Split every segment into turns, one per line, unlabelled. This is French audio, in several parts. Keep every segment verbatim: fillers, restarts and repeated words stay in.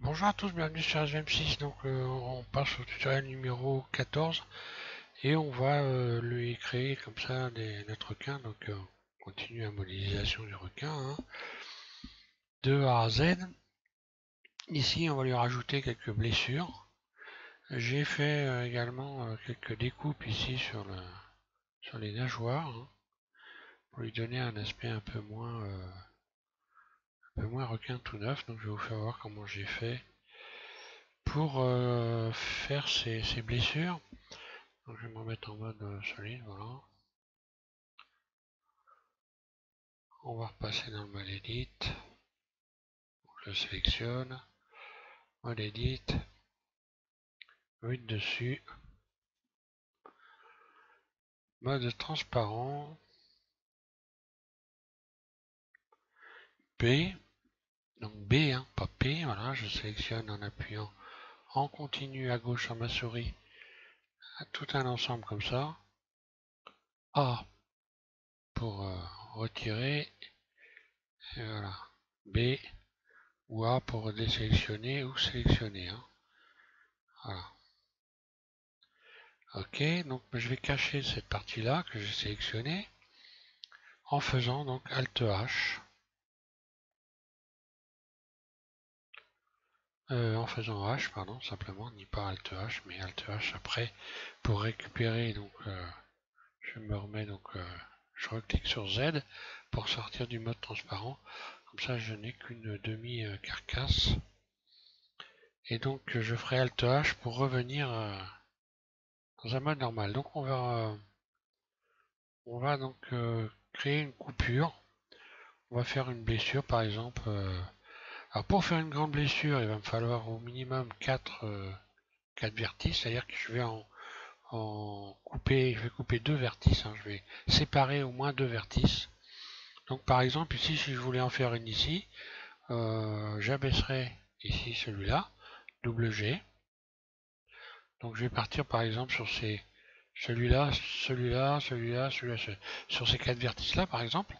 Bonjour à tous, bienvenue sur S V M six. Donc euh, on passe au tutoriel numéro quatorze et on va euh, lui créer comme ça des, notre requin. Donc euh, on continue la modélisation du requin hein, de A à Z. Ici on va lui rajouter quelques blessures. J'ai fait euh, également euh, quelques découpes ici sur, le, sur les nageoires hein, pour lui donner un aspect un peu moins, euh, un peu moins requin tout neuf. Donc je vais vous faire voir comment j'ai fait pour euh, faire ces, ces blessures. Donc je vais me remettre en mode euh, solide, voilà. On va repasser dans le mode edit. Je sélectionne, mode edit, vite dessus, mode transparent, B, donc B, hein, pas P, voilà, je sélectionne en appuyant en continu à gauche sur ma souris, tout un ensemble comme ça, A pour euh, retirer, et voilà, B ou A pour désélectionner ou sélectionner, hein. Voilà. Ok, donc je vais cacher cette partie-là que j'ai sélectionnée en faisant donc Alt H. Euh, en faisant H, pardon, simplement, ni pas Alt H, mais Alt H après, pour récupérer, donc euh, je me remets, donc euh, je reclique sur Z pour sortir du mode transparent, comme ça je n'ai qu'une demi-carcasse, et donc je ferai Alt H pour revenir euh, dans un mode normal. Donc on va, euh, on va donc euh, créer une coupure, on va faire une blessure par exemple, euh, alors pour faire une grande blessure, il va me falloir au minimum quatre euh, quatre vertices, c'est-à-dire que je vais en en couper, je vais couper deux vertices, hein, je vais séparer au moins deux vertices. Donc par exemple ici, si je voulais en faire une ici, euh, j'abaisserai ici celui-là, double G. Donc je vais partir par exemple sur ces celui-là, celui-là, celui-là, celui-là, sur ces quatre vertices-là par exemple.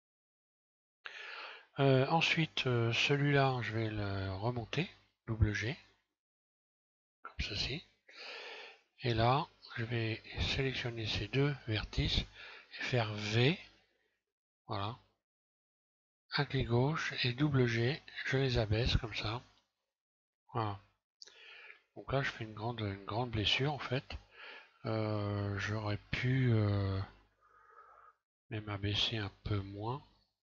Euh, ensuite, euh, celui-là, je vais le remonter, double G, comme ceci. Et là, je vais sélectionner ces deux vertices et faire V, voilà, un clic gauche et double G, je les abaisse comme ça. Voilà. Donc là, je fais une grande, une grande blessure en fait. Euh, J'aurais pu euh, même abaisser un peu moins.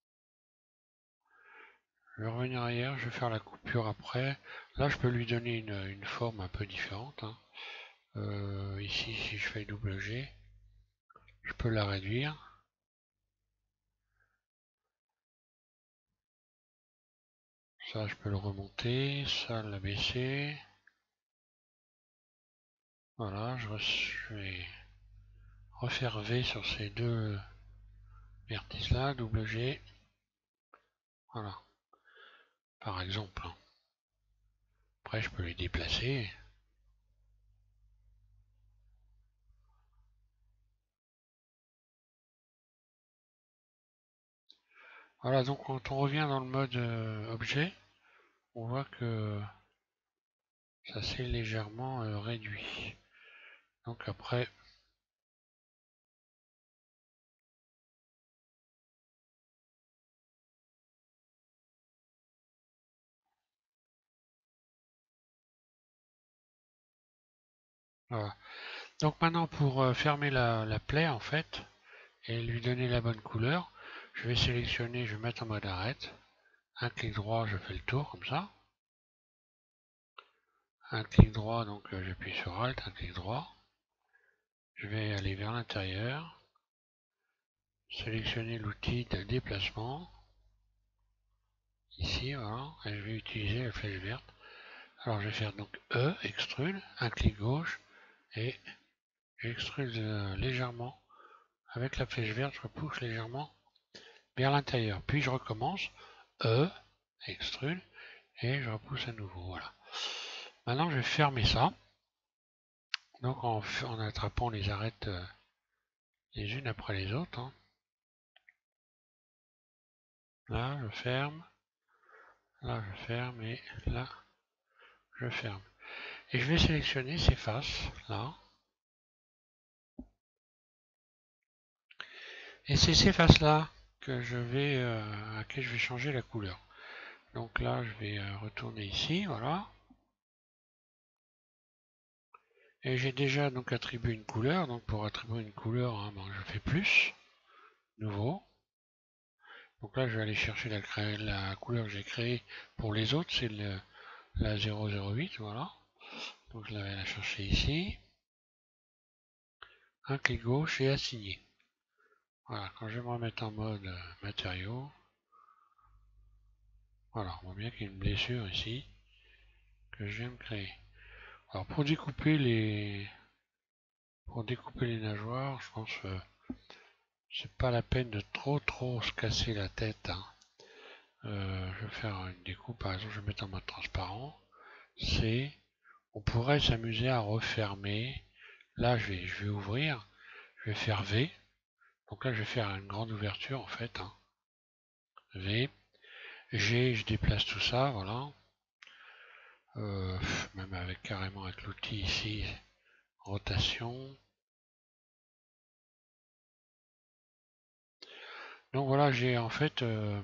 Je vais revenir arrière, je vais faire la coupure après. Là, je peux lui donner une, une forme un peu différente. Hein. Euh, ici, si je fais double G, je peux la réduire. Ça, je peux le remonter. Ça, l'abaisser. Voilà, je, je vais refaire V sur ces deux vertices là, double G. Voilà, par exemple. Après, je peux les déplacer. Voilà, donc quand on revient dans le mode euh, objet, on voit que ça s'est légèrement euh, réduit. Donc après, voilà. Donc maintenant pour euh, fermer la, la plaie en fait, et lui donner la bonne couleur, je vais sélectionner, je vais mettre en mode arrête. Un clic droit, je fais le tour comme ça. Un clic droit, donc euh, j'appuie sur Alt, un clic droit. Je vais aller vers l'intérieur, sélectionner l'outil de déplacement. Ici, voilà, et je vais utiliser la flèche verte. Alors je vais faire donc E, extrude, un clic gauche, et j'extrude euh, légèrement. Avec la flèche verte, je repousse légèrement vers l'intérieur. Puis je recommence, E, extrude, et je repousse à nouveau. Voilà. Maintenant je vais fermer ça. Donc en, en attrapant les arêtes euh, les unes après les autres. Hein. Là, je ferme. Là, je ferme, et là, je ferme. Et je vais sélectionner ces faces, là. Et c'est ces faces-là que je vais, euh, à laquelle je vais changer la couleur. Donc là, je vais euh, retourner ici, voilà. Et j'ai déjà donc attribué une couleur. Donc pour attribuer une couleur, hein, bon, je fais plus, nouveau. Donc là, je vais aller chercher la, la couleur que j'ai créée pour les autres, c'est la zéro zéro huit, voilà. Donc je vais la chercher ici. Un clic gauche et assigner. Voilà, quand je vais me remettre en mode euh, matériaux, voilà, on voit bien qu'il y a une blessure ici que je viens de créer. Alors pour découper les pour découper les nageoires, je pense que euh, c'est pas la peine de trop trop se casser la tête. Hein. Euh, je vais faire une découpe, par exemple, je vais mettre en mode transparent. C'est, on pourrait s'amuser à refermer. Là, je vais, je vais ouvrir, je vais faire V. Donc là, je vais faire une grande ouverture en fait. Hein. V. G, je déplace tout ça, voilà. Euh, même avec carrément avec l'outil ici, rotation. Donc voilà, j'ai en fait euh,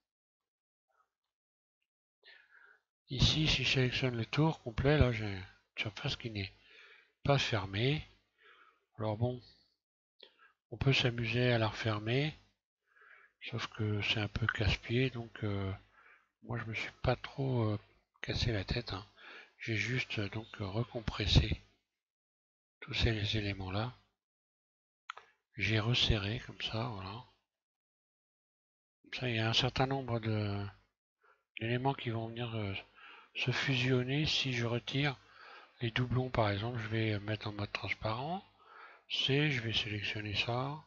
ici, si je sélectionne le tour complet, là j'ai une surface qui n'est pas fermée. Alors bon, on peut s'amuser à la refermer, sauf que c'est un peu casse-pied, donc euh, moi je me suis pas trop euh, cassé la tête. Hein. J'ai juste euh, donc recompressé tous ces éléments là. J'ai resserré comme ça, voilà. Comme ça, il y a un certain nombre de d'éléments qui vont venir euh, se fusionner si je retire les doublons. Par exemple, je vais mettre en mode transparent. C, je vais sélectionner ça.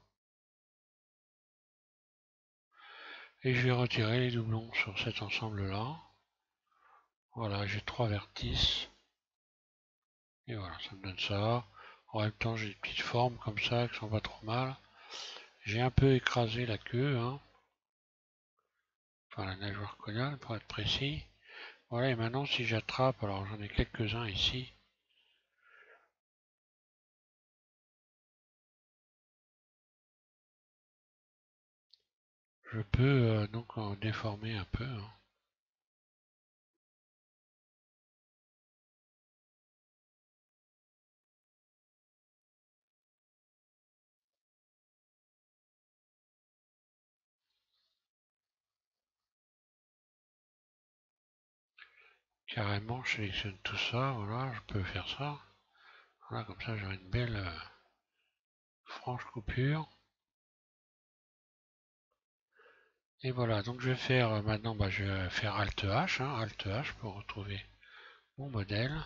Et je vais retirer les doublons sur cet ensemble-là. Voilà, j'ai trois vertices. Et voilà, ça me donne ça. En même temps, j'ai des petites formes comme ça qui sont pas trop mal. J'ai un peu écrasé la queue, hein. Enfin, la nageoire caudale pour être précis. Voilà, et maintenant, si j'attrape, alors j'en ai quelques-uns ici. Je peux euh, donc en déformer un peu. Hein. Carrément, je sélectionne tout ça, voilà, je peux faire ça. Voilà, comme ça j'aurai une belle euh, franche coupure. Et voilà, donc je vais faire euh, maintenant, bah, je vais faire Alt H, hein, Alt H pour retrouver mon modèle.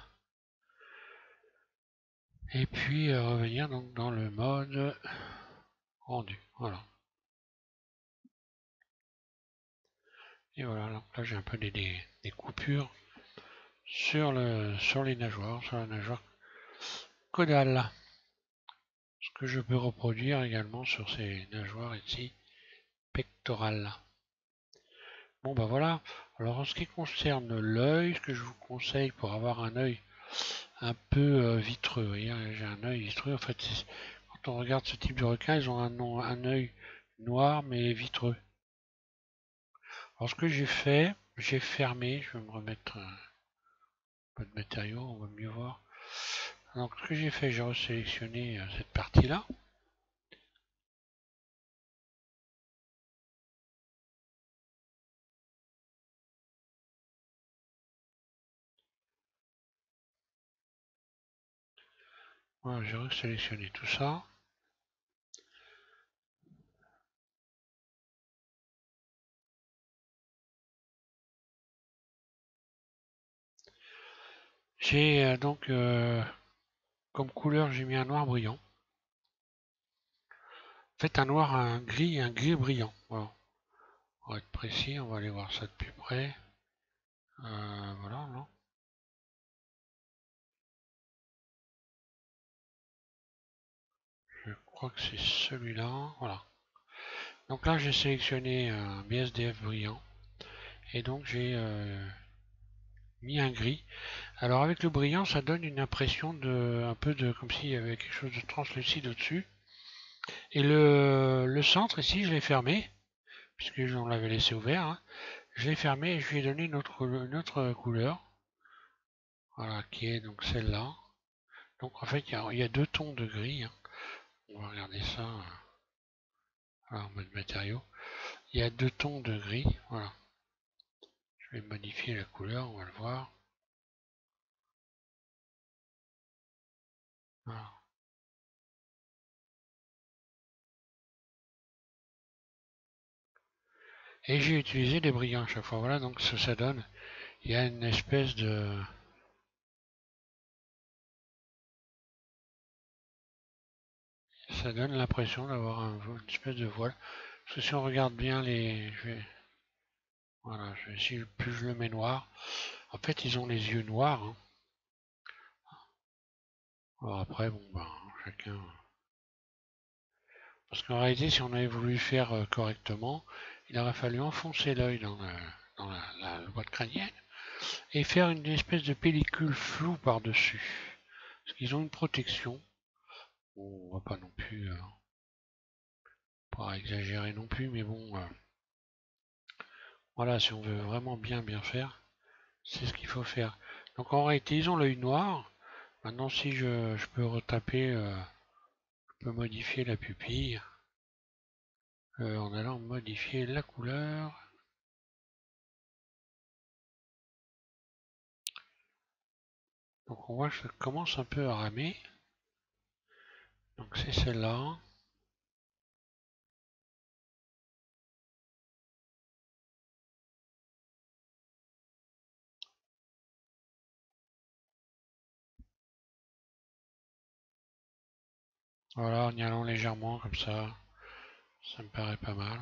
Et puis euh, revenir donc dans le mode rendu. Voilà. Et voilà, donc là j'ai un peu des, des, des coupures sur, le, sur les nageoires, sur la nageoire caudale. Ce que je peux reproduire également sur ces nageoires ici pectorales. Bon bah voilà, alors en ce qui concerne l'œil, ce que je vous conseille pour avoir un œil un peu euh, vitreux, vous voyez, j'ai un œil vitreux, en fait quand on regarde ce type de requin, ils ont un, un œil noir mais vitreux. Alors ce que j'ai fait, j'ai fermé, je vais me remettre un peu de matériaux, on va mieux voir. Donc ce que j'ai fait, j'ai resélectionné euh, cette partie-là. Voilà, j'ai resélectionné tout ça. J'ai euh, donc euh, comme couleur, j'ai mis un noir brillant. En fait, un noir, un gris, un gris brillant. Voilà. Pour être précis, on va aller voir ça de plus près. Euh, voilà, non. Je crois que c'est celui-là. Voilà. Donc là, j'ai sélectionné un B S D F brillant. Et donc, j'ai euh, mis un gris. Alors avec le brillant, ça donne une impression de un peu de comme s'il y avait quelque chose de translucide au-dessus. Et le, le centre ici, je l'ai fermé, puisque j'en l'avais laissé ouvert. Hein. Je l'ai fermé et je lui ai donné une autre, une autre couleur. Voilà, qui est donc celle-là. Donc en fait, il y a, il y a deux tons de gris. Hein. On va regarder ça euh, voilà, en mode matériaux. Il y a deux tons de gris. Voilà. Je vais modifier la couleur, on va le voir. Voilà. Et j'ai utilisé des brillants à chaque fois. Voilà, donc ça, ça donne. Il y a une espèce de... Ça donne l'impression d'avoir un, une espèce de voile. Parce que si on regarde bien les... Je vais... Voilà, je vais, si plus je le mets noir. En fait, ils ont les yeux noirs. Hein. Alors après, bon, ben, chacun... Parce qu'en réalité, si on avait voulu faire euh, correctement, il aurait fallu enfoncer l'œil dans, le, dans la, la, la boîte crânienne et faire une espèce de pellicule floue par-dessus. Parce qu'ils ont une protection. Bon, on va pas non plus... Euh, pas exagérer non plus, mais bon... Euh, voilà, si on veut vraiment bien bien faire, c'est ce qu'il faut faire. Donc en réalité, ils ont l'œil noir. Maintenant, si je, je peux retaper, euh, je peux modifier la pupille euh, en allant modifier la couleur. Donc on voit que ça commence un peu à ramer. Donc c'est celle-là. Voilà, en y allant légèrement comme ça, ça me paraît pas mal.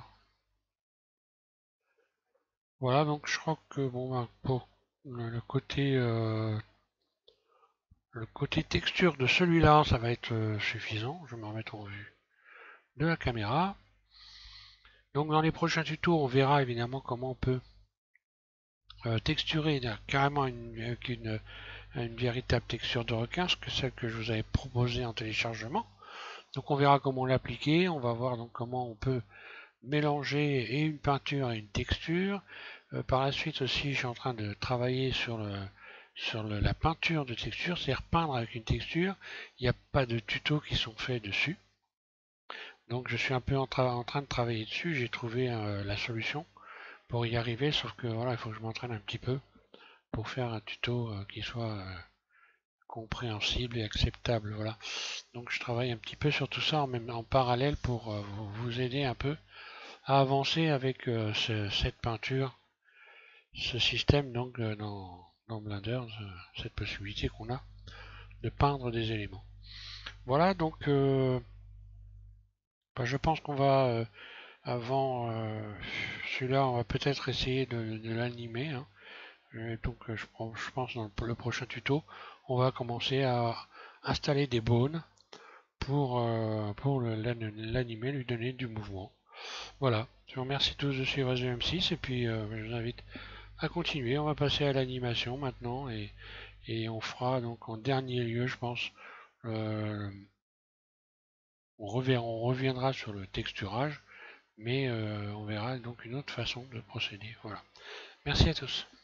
Voilà, donc je crois que bon, ben, pour le, le côté euh, le côté texture de celui-là, ça va être euh, suffisant. Je vais me remettre en vue de la caméra. Donc dans les prochains tutos, on verra évidemment comment on peut euh, texturer carrément une, avec une, une véritable texture de requin, ce que celle que je vous avais proposée en téléchargement. Donc on verra comment l'appliquer, on va voir donc comment on peut mélanger et une peinture et une texture. Euh, par la suite aussi, je suis en train de travailler sur, le, sur le, la peinture de texture, c'est-à-dire peindre avec une texture. Il n'y a pas de tutos qui sont faits dessus. Donc je suis un peu en, en train de travailler dessus, j'ai trouvé euh, la solution pour y arriver, sauf que voilà, il faut que je m'entraîne un petit peu pour faire un tuto euh, qui soit euh, compréhensible et acceptable. Voilà. Donc je travaille un petit peu sur tout ça en, même, en parallèle pour euh, vous aider un peu à avancer avec euh, ce, cette peinture, ce système donc euh, dans, dans Blender, euh, cette possibilité qu'on a de peindre des éléments. Voilà, donc euh, bah, je pense qu'on va euh, avant euh, celui-là, on va peut-être essayer de, de l'animer. Hein. Donc je, je pense dans le prochain tuto, on va commencer à installer des bones pour, euh, pour l'animer, lui donner du mouvement. Voilà, je vous remercie tous de suivre Z M six et puis euh, je vous invite à continuer. On va passer à l'animation maintenant et, et on fera donc en dernier lieu, je pense, euh, on, reviendra, on reviendra sur le texturage, mais euh, on verra donc une autre façon de procéder. Voilà. Merci à tous.